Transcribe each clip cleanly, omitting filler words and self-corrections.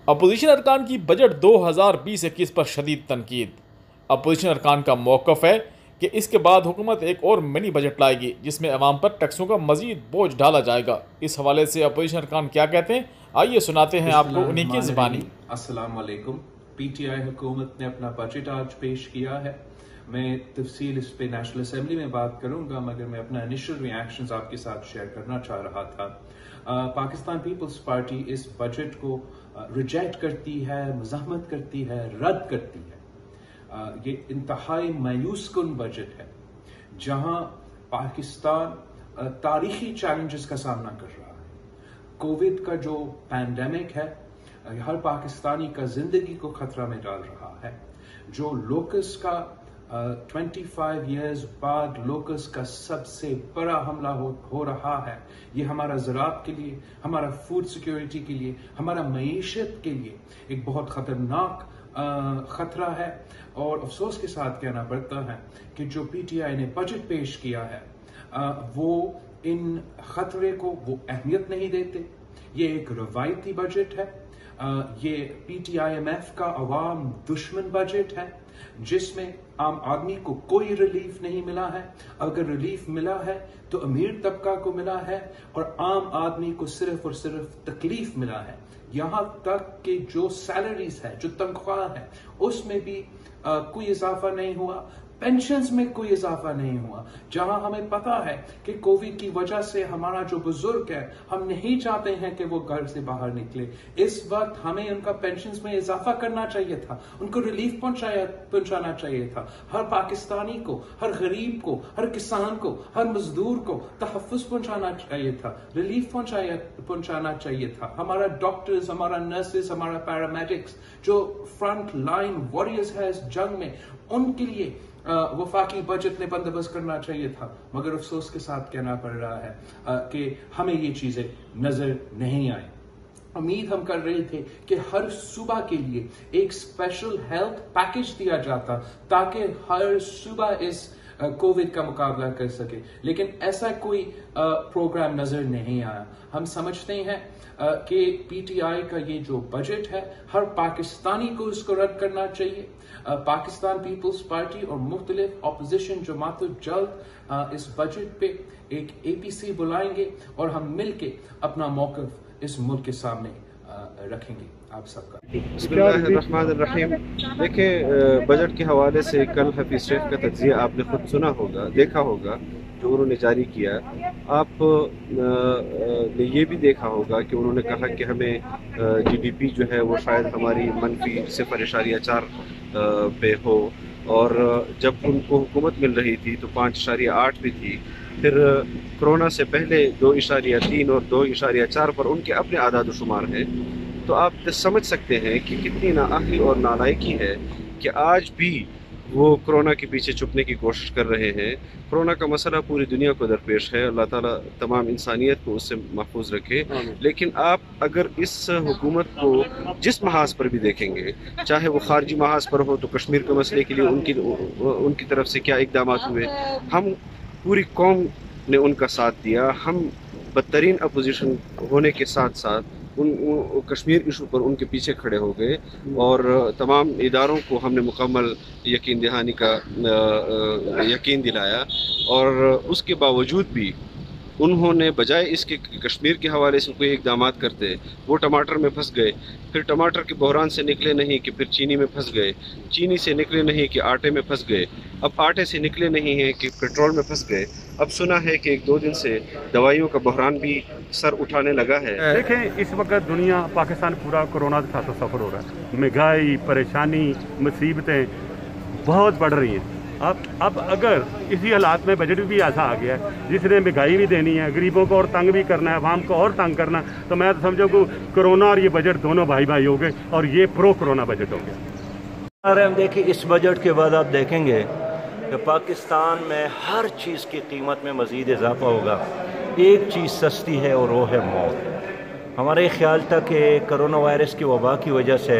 Opposition ارکان کی budget 2020-21 پر شدید تنقید۔ اپوزیشن ارکان کا موقف ہے کہ اس کے بعد حکومت ایک اور منی بجٹ لائے گی جس میں عوام پر ٹیکسوں کا مزید بوجھ ڈالا جائے گا۔ اس حوالے سے اپوزیشن ارکان کیا کہتے ہیں، آئیے سناتے ہیں آپ کو انہی کی زبانی۔ السلام علیکم۔ پی ٹی آئی حکومت نے اپنا بجٹ آج پیش کیا ہے۔ میں تفصیل اس پہ نیشنل اسمبلی میں بات کروں گا، مگر میں اپنا انیشل ریاکشنز آپ کے ساتھ شیئر کرنا چاہ رہا تھا۔ پاکستان پیپلز پارٹی اس بجٹ کو ریجیکٹ کرتی ہے، مزاحمت کرتی ہے، رد کرتی ہے۔ یہ انتہائی مایوس کن بجٹ ہے جہاں پاکستان تاریخی چیلنجز کا سامنا کر رہا ہے۔ کووڈ کا جو پینڈیمک ہے ہر پاکستانی کا زندگی کو خطرہ میں ڈال رہا ہے۔ جو لوکس کا 25 ایئرز بعد لوکس کا سب سے بڑا حملہ ہو رہا ہے، یہ ہمارا زراعت کے لیے، ہمارا فوڈ سیکیورٹی کے لیے، ہمارا معیشت کے لیے ایک بہت خطرناک خطرہ ہے۔ اور افسوس کے ساتھ کہنا پڑتا ہے کہ جو پی ٹی آئی نے بجٹ پیش کیا ہے وہ ان خطرے کو وہ اہمیت نہیں دیتے۔ یہ ایک روایتی بجٹ ہے، یہ P T I M F کا عوام دشمن بجٹ ہے جس میں عام آدمی کو کوئی ریلیف نہیں ملا ہے۔ اگر ریلیف ملا ہے تو امیر طبقہ کو ملا ہے اور عام آدمی کو صرف اور صرف تکلیف ملا ہے۔ یہاں تک کہ جو سیلریز ہے، جو تنخواہ ہے، اس میں بھی کوئی اضافہ نہیں ہوا، پینشنز میں کوئی اضافہ نہیں ہوا۔ جہاں ہمیں پتا ہے کہ کووڈ کی وجہ سے ہمارا جو بزرگ ہے، ہم نہیں چاہتے ہیں کہ وہ گھر سے باہر نکلے، اس وقت ہمیں ان کا پینشنز میں اضافہ کرنا چاہیے تھا، ان کو ریلیف پہنچانا چاہیے تھا۔ ہر پاکستانی کو، ہر غریب کو، ہر کسان کو، ہر مزدور کو تحفظ پہنچانا چاہیے تھا، ریلیف پہنچانا چاہیے تھا۔ ہمارا ڈاکٹرز، ہمارا نرسز، ہمارا پیرامیڈکس جو فرنٹ لائن واریئرز ہے اس جنگ میں، ان کے لیے وفاقی بجٹ نے بندوبست کرنا چاہیے تھا۔ مگر افسوس کے ساتھ کہنا پڑ رہا ہے کہ ہمیں یہ چیزیں نظر نہیں آئیں۔ امید ہم کر رہے تھے کہ ہر صوبہ کے لیے ایک اسپیشل ہیلتھ پیکج دیا جاتا تاکہ ہر صوبہ اس کووڈ کا مقابلہ کر سکے، لیکن ایسا کوئی پروگرام نظر نہیں آیا۔ ہم سمجھتے ہیں کہ پی ٹی آئی کا یہ جو بجٹ ہے ہر پاکستانی کو اس کو رد کرنا چاہیے۔ پاکستان پیپلز پارٹی اور مختلف اپوزیشن جماعتیں جلد اس بجٹ پہ ایک اے پی سی بلائیں گے اور ہم مل کے اپنا موقف اس ملک کے سامنے رکھیں گے۔ آپ سب کا بسم اللہ الرحمن الرحیم۔ دیکھیں، بجٹ کے حوالے سے کل حفیظ شیخ کا تجزیہ آپ نے خود سنا ہوگا، دیکھا ہوگا جو انہوں نے جاری کیا۔ آپ نے یہ بھی دیکھا ہوگا کہ انہوں نے کہا کہ ہمیں جی ڈی پی جو ہے وہ شاید ہماری منفی 0.4 پہ ہو، اور جب ان کو حکومت مل رہی تھی تو 5.8 بھی تھی۔ پھر کرونا سے پہلے 2.3 اور 2.4 پر ان کے اپنے اعداد و شمار ہیں۔ تو آپ سمجھ سکتے ہیں کہ کتنی نااہلی اور نالائقی ہے کہ آج بھی وہ کرونا کے پیچھے چھپنے کی کوشش کر رہے ہیں۔ کرونا کا مسئلہ پوری دنیا کو درپیش ہے، اللہ تعالیٰ تمام انسانیت کو اس سے محفوظ رکھے۔ لیکن آپ اگر اس حکومت کو جس محاذ پر بھی دیکھیں گے، چاہے وہ خارجی محاذ پر ہو تو کشمیر کے مسئلے کے لیے ان کی طرف سے کیا اقدامات ہوئے، ہم پوری قوم نے ان کا ساتھ دیا۔ ہم بدترین اپوزیشن ہونے کے ساتھ ساتھ کشمیر ایشو پر ان کے پیچھے کھڑے ہو گئے، اور تمام اداروں کو ہم نے مکمل یقین دہانی کا یقین دلایا، اور اس کے باوجود بھی انہوں نے بجائے اس کے کشمیر کے حوالے سے کوئی اقدامات کرتے، وہ ٹماٹر میں پھنس گئے۔ پھر ٹماٹر کے بحران سے نکلے نہیں کہ پھر چینی میں پھنس گئے، چینی سے نکلے نہیں کہ آٹے میں پھنس گئے، اب آٹے سے نکلے نہیں ہیں کہ پیٹرول میں پھنس گئے۔ اب سنا ہے کہ 1-2 دن سے دوائیوں کا بحران بھی سر اٹھانے لگا ہے۔ دیکھیں، اس وقت دنیا، پاکستان پورا کورونا کے ساتھ سفر ہو رہا ہے۔ مہنگائی، پریشانی، مصیبتیں بہت بڑھ رہی ہیں۔ اب اگر اسی حالات میں بجٹ بھی ایسا آ گیا ہے جس نے مہنگائی بھی دینی ہے، غریبوں کو اور تنگ بھی کرنا ہے، عوام کو اور تنگ کرنا، تو میں سمجھو کہ کرونا اور یہ بجٹ دونوں بھائی بھائی ہو گئے، اور یہ پرو کرونا بجٹ ہو گیا۔ ہم دیکھیں اس بجٹ کے بعد آپ دیکھیں گے کہ پاکستان میں ہر چیز کی قیمت میں مزید اضافہ ہوگا۔ ایک چیز سستی ہے اور وہ ہے موت۔ ہمارا یہ خیال تھا کہ کرونا وائرس کی وبا کی وجہ سے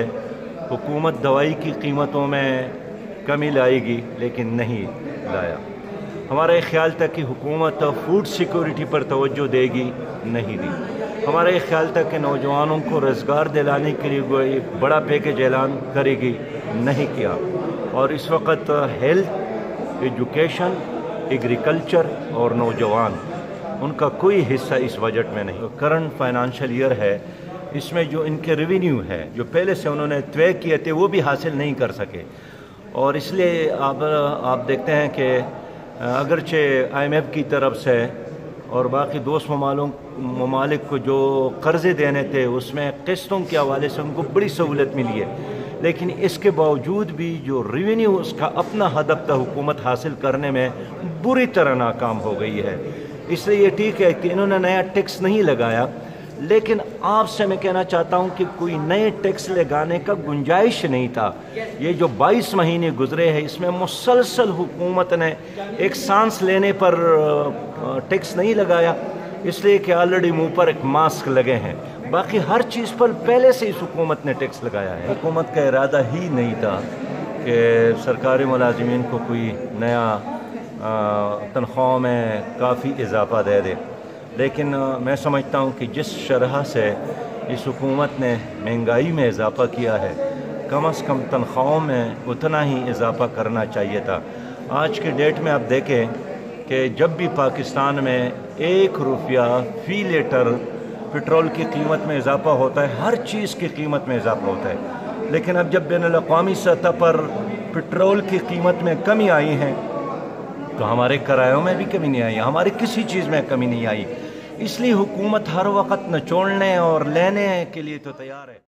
حکومت دوائی کی قیمتوں میں کمی لائے گی، لیکن نہیں لایا۔ ہمارا یہ خیال تھا کہ حکومت فوڈ سیکورٹی پر توجہ دے گی، نہیں دی۔ ہمارا یہ خیال تھا کہ نوجوانوں کو روزگار دلانے کے لیے وہ ایک بڑا پیکیج اعلان کرے گی، نہیں کیا۔ اور اس وقت ہیلتھ، ایجوکیشن، ایگریکلچر اور نوجوان، ان کا کوئی حصہ اس بجٹ میں نہیں۔ کرنٹ فائنانشل ایئر ہے، اس میں جو ان کے ریونیو ہے جو پہلے سے انہوں نے طے کیے تھے وہ بھی حاصل نہیں کر سکے، اور اس لیے آپ دیکھتے ہیں کہ اگرچہ IMF کی طرف سے اور باقی دوست ممالک کو جو قرضے دینے تھے اس میں قسطوں کے حوالے سے ان کو بڑی سہولت ملی ہے، لیکن اس کے باوجود بھی جو ریونیو اس کا اپنا ہدف تھا حکومت حاصل کرنے میں بری طرح ناکام ہو گئی ہے۔ اس لیے یہ ٹھیک ہے کہ انہوں نے نیا ٹیکس نہیں لگایا، لیکن آپ سے میں کہنا چاہتا ہوں کہ کوئی نئے ٹیکس لگانے کا گنجائش نہیں تھا۔ یہ جو 22 مہینے گزرے ہیں اس میں مسلسل حکومت نے ایک سانس لینے پر ٹیکس نہیں لگایا، اس لیے کہ آلریڈی منہ پر ایک ماسک لگے ہیں، باقی ہر چیز پر پہلے سے اس حکومت نے ٹیکس لگایا ہے۔ حکومت کا ارادہ ہی نہیں تھا کہ سرکاری ملازمین کو کوئی نیا تنخواہوں میں کافی اضافہ دے دے، لیکن میں سمجھتا ہوں کہ جس شرح سے اس حکومت نے مہنگائی میں اضافہ کیا ہے، کم از کم تنخواہوں میں اتنا ہی اضافہ کرنا چاہیے تھا۔ آج کے ڈیٹ میں آپ دیکھیں کہ جب بھی پاکستان میں 1 روپیہ فی لیٹر پٹرول کی قیمت میں اضافہ ہوتا ہے، ہر چیز کی قیمت میں اضافہ ہوتا ہے، لیکن اب جب بین الاقوامی سطح پر پٹرول کی قیمت میں کمی آئی ہے تو ہمارے کرایوں میں بھی کمی نہیں آئی، ہماری کسی چیز میں کمی نہیں آئی۔ اس لیے حکومت ہر وقت نچوڑنے اور لینے کے لیے تو تیار ہے۔